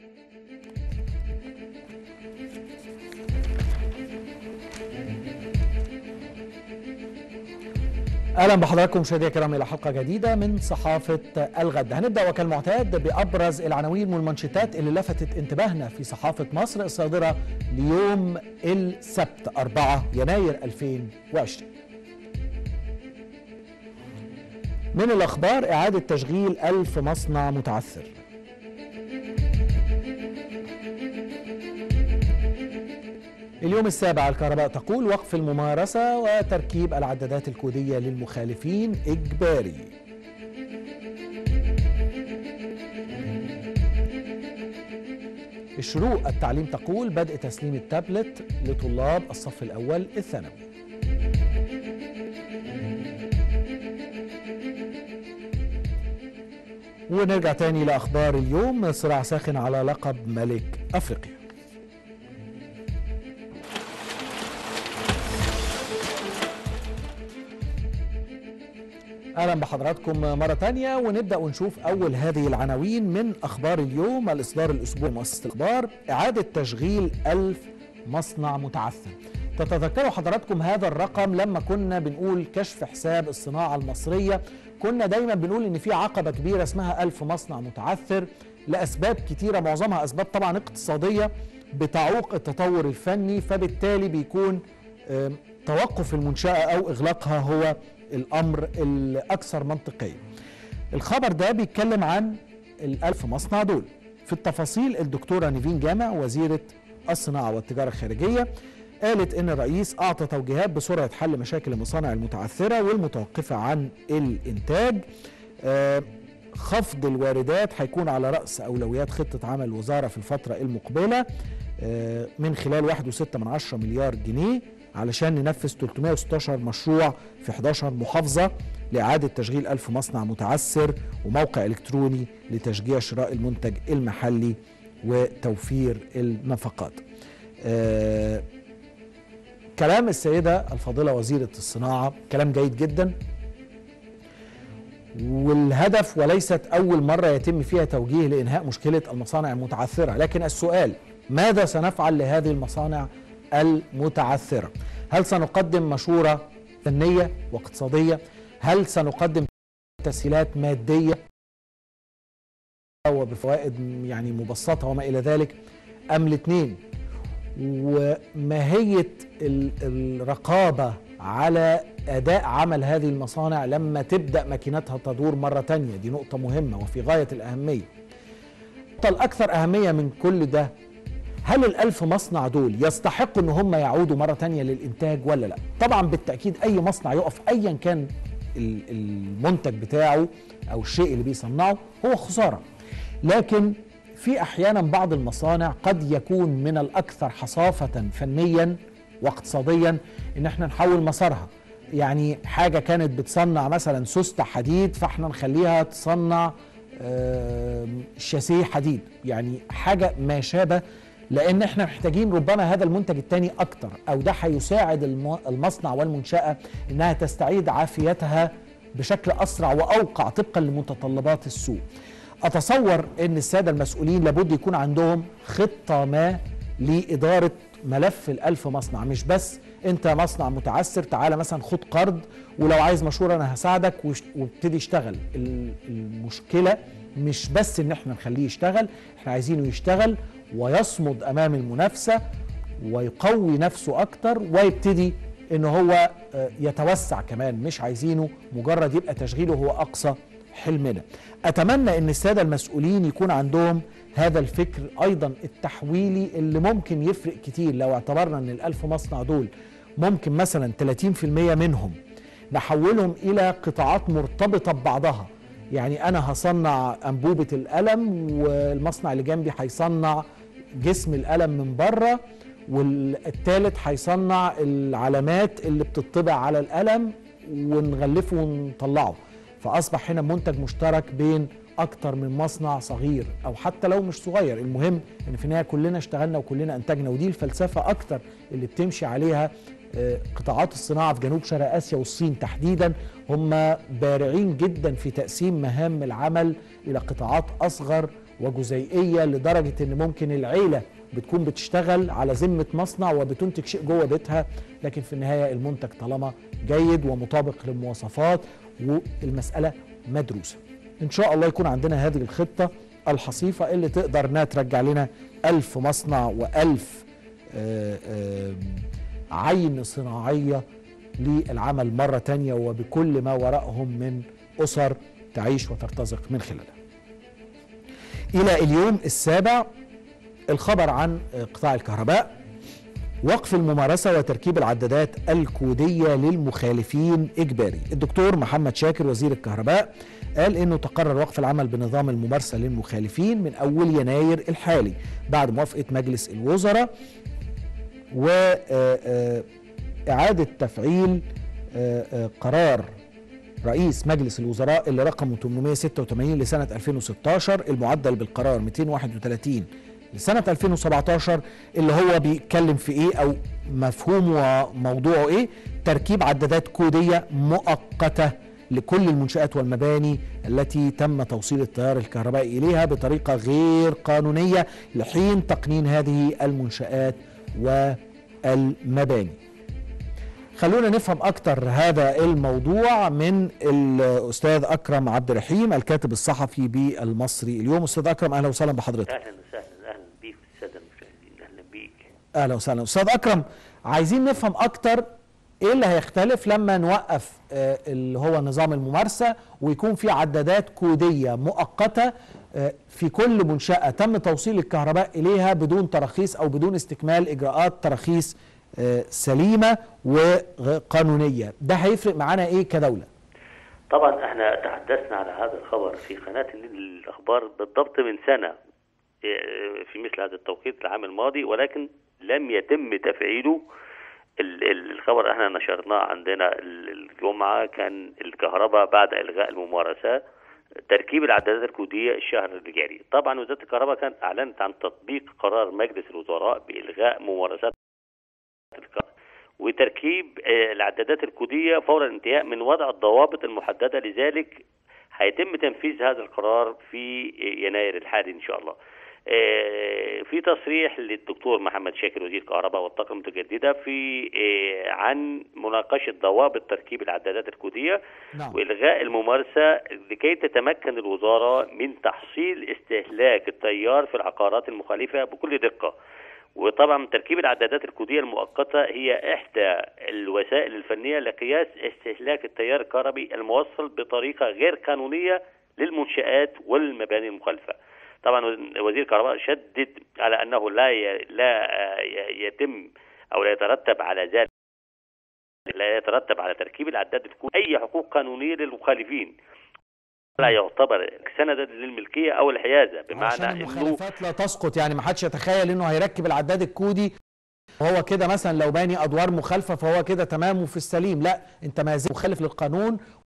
اهلا بحضراتكم مشاهدينا الكرام الى حلقه جديده من صحافه الغد. هنبدا وكالمعتاد بابرز العناوين والمنشطات اللي لفتت انتباهنا في صحافه مصر الصادره ليوم السبت 4 يناير 2020. من الاخبار: اعاده تشغيل 1000 مصنع متعثر. اليوم السابع: الكهرباء تقول وقف الممارسة وتركيب العدادات الكودية للمخالفين إجباري. الشروق: التعليم تقول بدء تسليم التابلت لطلاب الصف الأول الثانوي. ونرجع تاني لأخبار اليوم. صراع ساخن على لقب ملك أفريقيا. أهلا بحضراتكم مرة تانية، ونبدأ ونشوف أول هذه العناوين من أخبار اليوم. الإصدار الأسبوعي مؤسسة الأخبار: إعادة تشغيل 1000 مصنع متعثر. تتذكروا حضراتكم هذا الرقم لما كنا بنقول كشف حساب الصناعة المصرية، كنا دايما بنقول إن في عقبة كبيرة اسمها 1000 مصنع متعثر لأسباب كتيرة، معظمها أسباب طبعا اقتصادية بتعوق التطور الفني، فبالتالي بيكون توقف المنشأة أو إغلاقها هو الأمر الأكثر منطقية. الخبر ده بيتكلم عن ال1000 مصنع دول. في التفاصيل الدكتورة نيفين جامع وزيرة الصناعة والتجارة الخارجية قالت إن الرئيس أعطى توجيهات بسرعة حل مشاكل المصانع المتعثرة والمتوقفة عن الإنتاج. خفض الواردات هيكون على رأس أولويات خطة عمل الوزارة في الفترة المقبلة من خلال 1.6 مليار جنيه علشان ننفذ 316 مشروع في 11 محافظة لإعادة تشغيل 1000 مصنع متعثر، وموقع إلكتروني لتشجيع شراء المنتج المحلي وتوفير النفقات. كلام السيدة الفاضلة وزيرة الصناعة كلام جيد جدا، والهدف وليست أول مرة يتم فيها توجيه لإنهاء مشكلة المصانع المتعثرة، لكن السؤال: ماذا سنفعل لهذه المصانع المتعثرة؟ هل سنقدم مشورة فنية واقتصادية؟ هل سنقدم تسهيلات مادية وبفوائد يعني مبسطة وما إلى ذلك، أم الاثنين؟ وماهية الرقابة على أداء عمل هذه المصانع لما تبدأ ماكينتها تدور مرة تانية؟ دي نقطة مهمة وفي غاية الأهمية. النقطة الأكثر أهمية من كل ده: هل ال1000 مصنع دول يستحقوا ان هم يعودوا مرة تانية للإنتاج ولا لا؟ طبعا بالتأكيد أي مصنع يقف أيا كان المنتج بتاعه أو الشيء اللي بيصنعه هو خسارة، لكن في أحيانا بعض المصانع قد يكون من الأكثر حصافة فنيا واقتصاديا إن احنا نحول مسارها. يعني حاجة كانت بتصنع مثلا سوستة حديد فاحنا نخليها تصنع شاسيه حديد، يعني حاجة ما شابه، لان احنا محتاجين ربما هذا المنتج الثاني اكتر، او ده هيساعد المصنع والمنشأة انها تستعيد عافيتها بشكل اسرع واوقع طبقا لمتطلبات السوق. اتصور ان السادة المسؤولين لابد يكون عندهم خطة ما لإدارة ملف ال1000 مصنع، مش بس انت مصنع متعثر تعالى مثلا خد قرض ولو عايز مشورة انا هساعدك وابتدي اشتغل. المشكلة مش بس ان احنا نخليه يشتغل، احنا عايزينه يشتغل ويصمد امام المنافسة ويقوي نفسه اكتر ويبتدي ان هو يتوسع كمان، مش عايزينه مجرد يبقى تشغيله هو اقصى حلمنا. اتمنى ان السادة المسؤولين يكون عندهم هذا الفكر ايضا التحويلي اللي ممكن يفرق كتير. لو اعتبرنا ان ال1000 مصنع دول ممكن مثلا 30% منهم نحولهم الى قطاعات مرتبطة ببعضها، يعني انا هصنع انبوبة القلم والمصنع اللي جنبي هيصنع جسم القلم من بره، والثالث هيصنع العلامات اللي بتطبع على القلم ونغلفه ونطلعه، فاصبح هنا منتج مشترك بين اكتر من مصنع صغير او حتى لو مش صغير. المهم ان في النهايه كلنا اشتغلنا وكلنا انتجنا، ودي الفلسفه اكتر اللي بتمشي عليها قطاعات الصناعه في جنوب شرق اسيا والصين تحديدا. هم بارعين جدا في تقسيم مهام العمل الى قطاعات اصغر وجزيئيه لدرجه ان ممكن العيله بتكون بتشتغل على ذمه مصنع وبتنتج شيء جوه بيتها، لكن في النهايه المنتج طالما جيد ومطابق للمواصفات والمساله مدروسه. ان شاء الله يكون عندنا هذه الخطه الحصيفه اللي تقدر انها ترجع لنا 1000 مصنع و1000 عين صناعيه للعمل مرة تانية، وبكل ما وراءهم من أسر تعيش وترتزق من خلالها. إلى اليوم السابع، الخبر عن قطاع الكهرباء: وقف الممارسة وتركيب العدادات الكودية للمخالفين إجباري. الدكتور محمد شاكر وزير الكهرباء قال إنه تقرر وقف العمل بنظام الممارسة للمخالفين من أول يناير الحالي بعد موافقة مجلس الوزراء، و إعادة تفعيل قرار رئيس مجلس الوزراء اللي رقمه 886 لسنة 2016 المعدل بالقرار 231 لسنة 2017 اللي هو بيتكلم في إيه أو مفهومه وموضوعه إيه؟ تركيب عدادات كودية مؤقتة لكل المنشآت والمباني التي تم توصيل التيار الكهربائي إليها بطريقة غير قانونية لحين تقنين هذه المنشآت والمباني. خلونا نفهم أكتر هذا الموضوع من الأستاذ أكرم عبد الرحيم الكاتب الصحفي بالمصري اليوم. أستاذ أكرم أهلا وسهلا بحضرتك. أهلا وسهلا، أهلا بيك السادة المشاهدين. أهلا بيك. أهلا وسهلا أستاذ أكرم، عايزين نفهم أكتر إيه اللي هيختلف لما نوقف اللي هو نظام الممارسة ويكون في عدادات كودية مؤقتة في كل منشأة تم توصيل الكهرباء إليها بدون تراخيص أو بدون استكمال إجراءات تراخيص سليمة وقانونية. ده هيفرق معانا ايه كدولة؟ طبعا احنا تحدثنا على هذا الخبر في قناة الأخبار بالضبط من سنة في مثل هذا التوقيت العام الماضي، ولكن لم يتم تفعيله. الخبر احنا نشرناه عندنا الجمعة كان الكهرباء بعد إلغاء الممارسات تركيب العدادات الكودية الشهر الجاري. طبعا وزارة الكهرباء كانت أعلنت عن تطبيق قرار مجلس الوزراء بإلغاء ممارسات وتركيب العدادات الكودية فور الانتهاء من وضع الضوابط المحددة، لذلك هيتم تنفيذ هذا القرار في يناير الحالي إن شاء الله. في تصريح للدكتور محمد شاكر وزير الكهرباء والطاقة المتجددة في عن مناقشة ضوابط تركيب العدادات الكودية وإلغاء الممارسة لكي تتمكن الوزارة من تحصيل استهلاك التيار في العقارات المخالفة بكل دقة. وطبعا تركيب العدادات الكودية المؤقتة هي إحدى الوسائل الفنية لقياس استهلاك التيار الكهربي الموصل بطريقة غير قانونية للمنشآت والمباني المخالفة. طبعا وزير الكهرباء شدد على أنه لا يتم أو لا يترتب على ذلك، لا يترتب على تركيب العداد الكودي أي حقوق قانونية للمخالفين، لا يعتبر سندا للملكيه او الحيازه، بمعنى انه المخالفات لا تسقط. يعني ما حدش يتخيل انه هيركب العداد الكودي وهو كده مثلا لو باني ادوار مخالفه فهو كده تمام وفي السليم، لا، انت ما زلت مخالف للقانون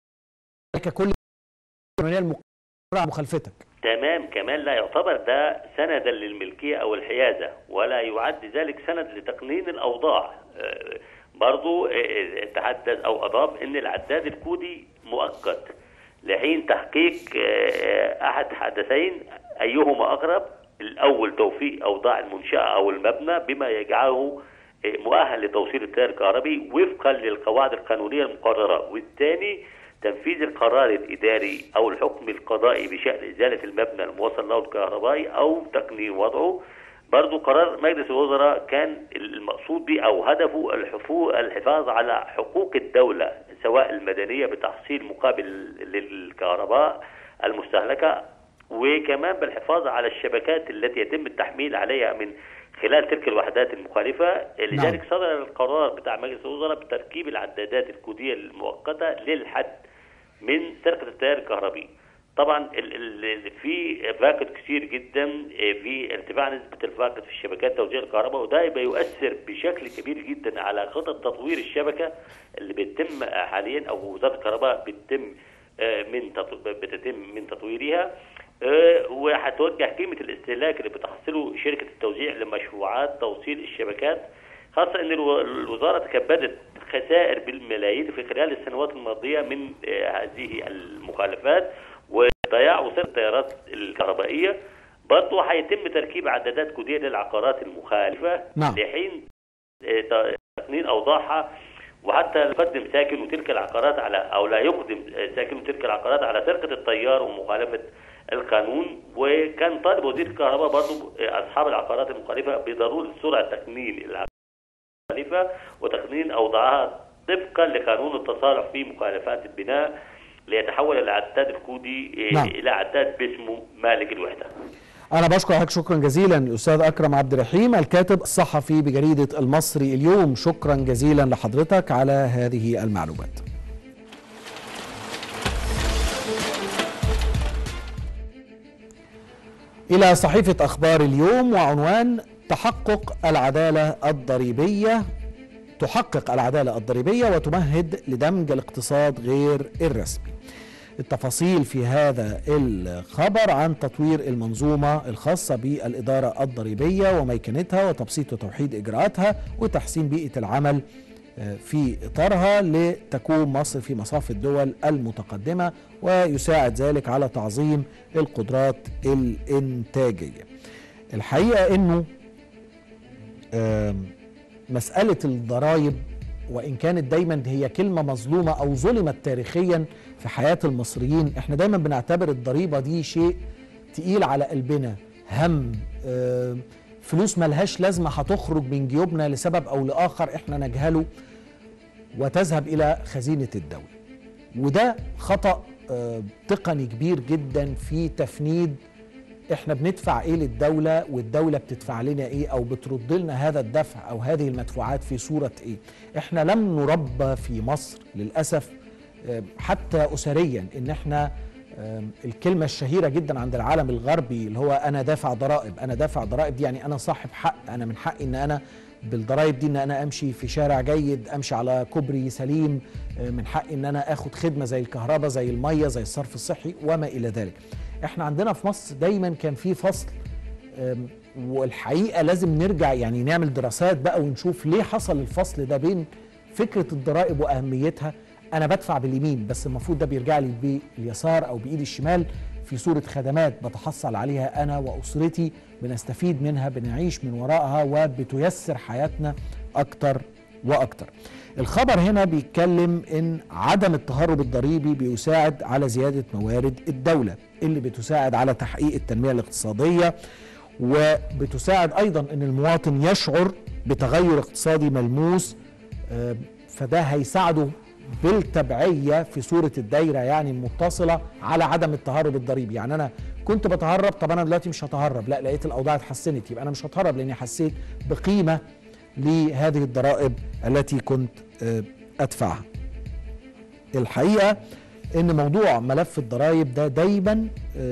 ككل قانونيه مخالفتك. تمام، كمان لا يعتبر ده سندا للملكيه او الحيازه، ولا يعد ذلك سند لتقنين الاوضاع. برضو تحدث او اضاف ان العداد الكودي مؤقت لحين تحقيق أحد حدثين أيهما أقرب. الأول توفيق أوضاع المنشأة أو المبنى بما يجعله مؤهل لتوصيل التيار الكهربي وفقا للقواعد القانونية المقررة، والثاني تنفيذ القرار الإداري أو الحكم القضائي بشأن إزالة المبنى الموصل له الكهربائي أو تقنين وضعه. برضو قرار مجلس الوزراء كان المقصود به أو هدفه الحفاظ على حقوق الدولة سواء المدنية بتحصيل مقابل للكهرباء المستهلكة، وكمان بالحفاظ على الشبكات التي يتم التحميل عليها من خلال تلك الوحدات المخالفة. لذلك صدر القرار بتاع مجلس الوزراء بتركيب العدادات الكودية المؤقتة للحد من سرقة التيار الكهربي. طبعا في فاقد كثير جدا في ارتفاع نسبة الفاقد في شبكات توزيع الكهرباء، وده يؤثر بشكل كبير جدا على خطط تطوير الشبكة اللي بتتم حاليا او وزارة الكهرباء بتتم من تطويرها، وهتوجه قيمة الاستهلاك اللي بتحصله شركة التوزيع لمشروعات توصيل الشبكات، خاصة ان الوزارة تكبدت خسائر بالملايين في خلال السنوات الماضية من هذه المخالفات وضياع وسائل التيارات الكهربائية. برضه هيتم تركيب عدادات كودية للعقارات المخالفة نعم. لحين تقنين أوضاعها، وحتى يقدم ساكن تلك العقارات على أو لا يقدم ساكن تلك العقارات على سرقة التيار ومخالفة القانون. وكان طالب وزير الكهرباء برضه أصحاب العقارات المخالفة بضرورة سرعة تقنين المخالفة وتقنين أوضاعها طبقا لقانون التصالح في مخالفات البناء، ليتحول العداد الكودي نعم. إلى عداد باسمه مالك الوحدة. أنا بشكر حضرتك شكرا جزيلا الأستاذ أكرم عبد الرحيم الكاتب الصحفي بجريدة المصري اليوم. شكرا جزيلا لحضرتك على هذه المعلومات. إلى صحيفة أخبار اليوم وعنوان تحقق العدالة الضريبية، تحقق العدالة الضريبية وتمهد لدمج الاقتصاد غير الرسمي. التفاصيل في هذا الخبر عن تطوير المنظومة الخاصة بالإدارة الضريبية وميكنتها وتبسيط وتوحيد إجراءاتها وتحسين بيئة العمل في إطارها لتكون مصر في مصاف الدول المتقدمة، ويساعد ذلك على تعظيم القدرات الإنتاجية. الحقيقة أنه مسألة الضرائب وإن كانت دايما هي كلمة مظلومة أو ظلمت تاريخيا في حياة المصريين، احنا دايما بنعتبر الضريبة دي شيء تقيل على قلبنا، هم، فلوس ملهاش لازمة هتخرج من جيوبنا لسبب أو لآخر احنا نجهله وتذهب إلى خزينة الدولة. وده خطأ تقني كبير جدا في تفنيد احنا بندفع ايه للدولة والدولة بتدفع لنا ايه او بترد لنا هذا الدفع او هذه المدفوعات في صورة ايه. احنا لم نربى في مصر للأسف حتى أسريا ان احنا الكلمة الشهيرة جدا عند العالم الغربي اللي هو انا دافع ضرائب، انا دافع ضرائب دي يعني انا صاحب حق، انا من حقي ان انا بالضرائب دي ان انا امشي في شارع جيد، امشي على كوبري سليم، من حقي ان انا اخد خدمة زي الكهرباء زي المية زي الصرف الصحي وما الى ذلك. احنا عندنا في مصر دايما كان في فصل، والحقيقة لازم نرجع يعني نعمل دراسات بقى ونشوف ليه حصل الفصل ده بين فكرة الضرائب وأهميتها. أنا بدفع باليمين بس المفروض ده بيرجع لي باليسار أو بإيدي الشمال في صورة خدمات بتحصل عليها أنا وأسرتي، بنستفيد منها، بنعيش من وراءها وبتيسر حياتنا أكتر وأكتر. الخبر هنا بيتكلم إن عدم التهرب الضريبي بيساعد على زيادة موارد الدولة اللي بتساعد على تحقيق التنمية الاقتصادية، وبتساعد أيضا أن المواطن يشعر بتغير اقتصادي ملموس، فده هيساعده بالتبعية في صورة الدايرة يعني المتصلة على عدم التهرب الضريبي. يعني أنا كنت بتهرب، طب أنا دلوقتي مش هتهرب، لا لقيت الأوضاع اتحسنت يبقى أنا مش هتهرب لأني حسيت بقيمة لهذه الضرائب التي كنت أدفعها. الحقيقة ان موضوع ملف الضرائب ده دايما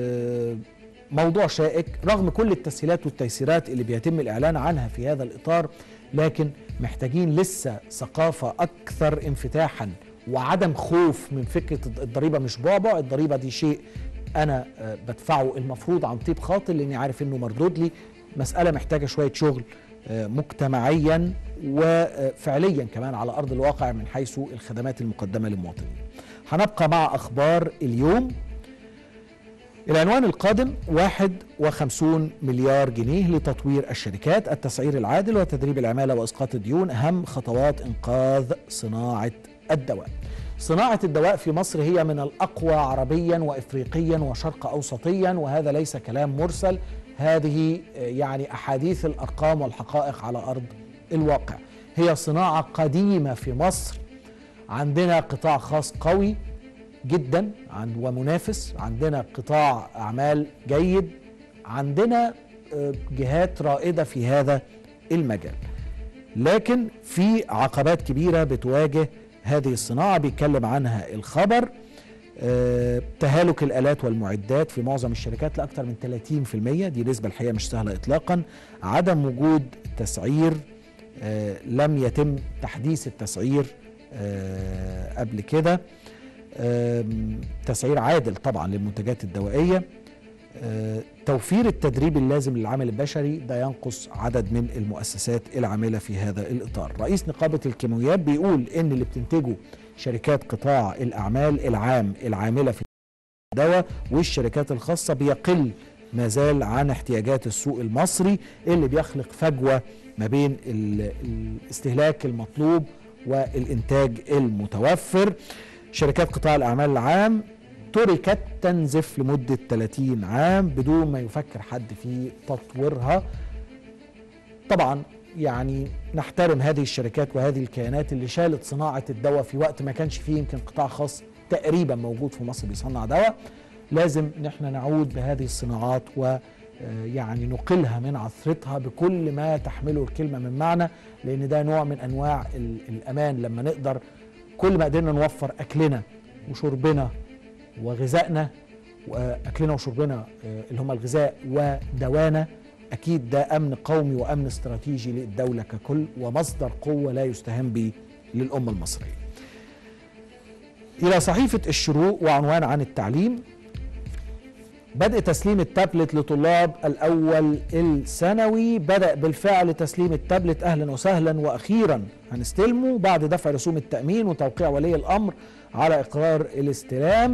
موضوع شائك رغم كل التسهيلات والتيسيرات اللي بيتم الاعلان عنها في هذا الاطار، لكن محتاجين لسه ثقافة اكثر انفتاحا وعدم خوف من فكرة الضريبة. مش بعبع، الضريبة دي شيء انا بدفعه المفروض عن طيب خاطر لاني عارف انه مردود لي. مسألة محتاجة شوية شغل مجتمعيا وفعليا كمان على ارض الواقع من حيث الخدمات المقدمة للمواطنين. هنبقى مع أخبار اليوم. العنوان القادم 51 مليار جنيه لتطوير الشركات، التسعير العادل وتدريب العمالة وإسقاط الديون أهم خطوات إنقاذ صناعة الدواء. صناعة الدواء في مصر هي من الأقوى عربيا وإفريقيا وشرق أوسطيا، وهذا ليس كلام مرسل، هذه يعني أحاديث الأرقام والحقائق على أرض الواقع. هي صناعة قديمة في مصر، عندنا قطاع خاص قوي جدا ومنافس، عندنا قطاع أعمال جيد، عندنا جهات رائدة في هذا المجال، لكن في عقبات كبيرة بتواجه هذه الصناعة بيتكلم عنها الخبر. تهالك الآلات والمعدات في معظم الشركات لأكثر من 30%، دي نسبة الحقيقة مش سهلة إطلاقا. عدم وجود تسعير، لم يتم تحديث التسعير قبل كده، تسعير عادل طبعا للمنتجات الدوائية. توفير التدريب اللازم للعامل البشري، ده ينقص عدد من المؤسسات العاملة في هذا الإطار. رئيس نقابة الكيماويات بيقول إن اللي بتنتجه شركات قطاع الأعمال العام العاملة في الدواء والشركات الخاصة بيقل ما زال عن احتياجات السوق المصري اللي بيخلق فجوة ما بين الاستهلاك المطلوب والإنتاج المتوفر. شركات قطاع الأعمال العام تركت تنزف لمدة 30 عام بدون ما يفكر حد في تطويرها. طبعا يعني نحترم هذه الشركات وهذه الكيانات اللي شالت صناعة الدواء في وقت ما كانش فيه يمكن قطاع خاص تقريبا موجود في مصر بيصنع دواء. لازم نحن نعود بهذه الصناعات ويعني نقلها من عثرتها بكل ما تحمله الكلمة من معنى، لأن ده نوع من أنواع الأمان. لما نقدر كل ما قدرنا نوفر أكلنا وشربنا وغذائنا، وأكلنا وشربنا اللي هم الغذاء ودوانا، أكيد ده أمن قومي وأمن استراتيجي للدولة ككل ومصدر قوة لا يستهان به للأمة المصرية. إلى صحيفة الشروق وعنوان عن التعليم: بدء تسليم التابلت لطلاب الأول الثانوي. بدأ بالفعل تسليم التابلت، أهلا وسهلا، وأخيرا هنستلمه بعد دفع رسوم التأمين وتوقيع ولي الأمر على إقرار الاستلام.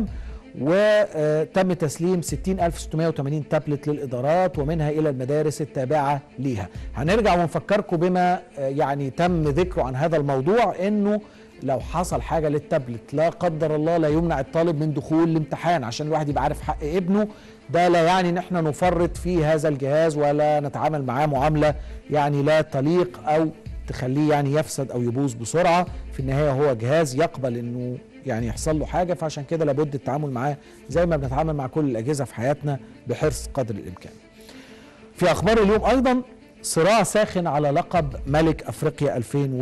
وتم تسليم 60,680 تابلت للإدارات ومنها إلى المدارس التابعة ليها. هنرجع ونفكركم بما يعني تم ذكره عن هذا الموضوع، إنه لو حصل حاجة للتابلت لا قدر الله لا يمنع الطالب من دخول الامتحان، عشان الواحد يبقى عارف حق ابنه. ده لا يعني ان احنا نفرط في هذا الجهاز ولا نتعامل معاه معاملة يعني لا تليق او تخليه يعني يفسد او يبوظ بسرعة. في النهاية هو جهاز يقبل انه يعني يحصل له حاجة، فعشان كده لابد التعامل معاه زي ما بنتعامل مع كل الأجهزة في حياتنا بحرص قدر الإمكان. في أخبار اليوم أيضا: صراع ساخن على لقب ملك أفريقيا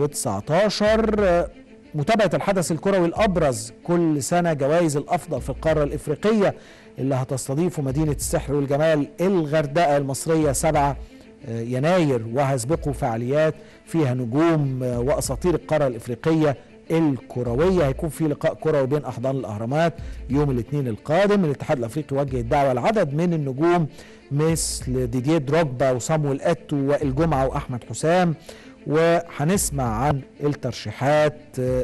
2019. متابعة الحدث الكروي الأبرز كل سنة، جوائز الأفضل في القارة الإفريقية اللي هتستضيفه مدينة السحر والجمال الغردقة المصرية 7 يناير، وهيسبقوا فعاليات فيها نجوم وأساطير القارة الإفريقية الكروية. هيكون في لقاء كروي بين أحضان الأهرامات يوم الاثنين القادم. الاتحاد الأفريقي وجه الدعوة لعدد من النجوم مثل ديديه دروجبا وصامويل إيتو وائل جمعة وأحمد حسام. وهنسمع عن الترشيحات: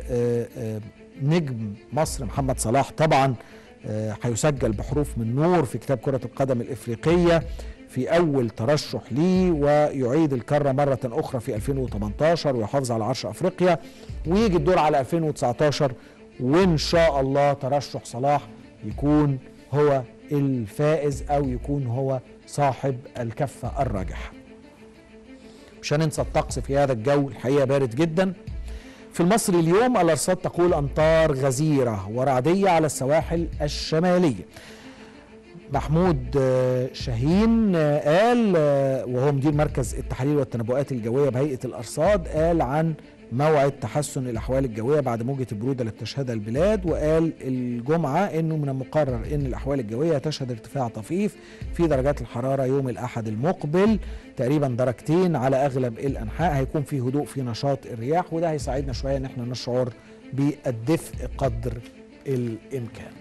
نجم مصر محمد صلاح طبعا هيسجل بحروف من نور في كتاب كرة القدم الإفريقية في أول ترشح ليه، ويعيد الكرة مرة أخرى في 2018 ويحافظ على عرش أفريقيا، ويجي الدور على 2019 وإن شاء الله ترشح صلاح يكون هو الفائز أو يكون هو صاحب الكفة الراجحة. مش هننسى الطقس في هذا الجو الحقيقة بارد جدا. في المصري اليوم الأرصاد تقول أمطار غزيرة ورعدية على السواحل الشمالية. محمود شاهين قال، وهو مدير مركز التحاليل والتنبؤات الجوية بهيئة الأرصاد، قال عن موعد تحسن الأحوال الجوية بعد موجة البرودة اللي بتشهدها البلاد. وقال الجمعة أنه من المقرر أن الأحوال الجوية تشهد ارتفاع طفيف في درجات الحرارة يوم الأحد المقبل، تقريبا درجتين على أغلب الأنحاء. هيكون في هدوء في نشاط الرياح، وده هيساعدنا شوية أن احنا نشعر بالدفء قدر الإمكان.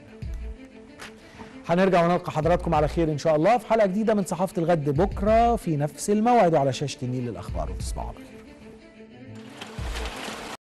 هنرجع ونلقى حضراتكم على خير إن شاء الله في حلقة جديدة من صحافة الغد بكرة في نفس الموعد وعلى شاشة النيل للأخبار، وتصبحوا على خير.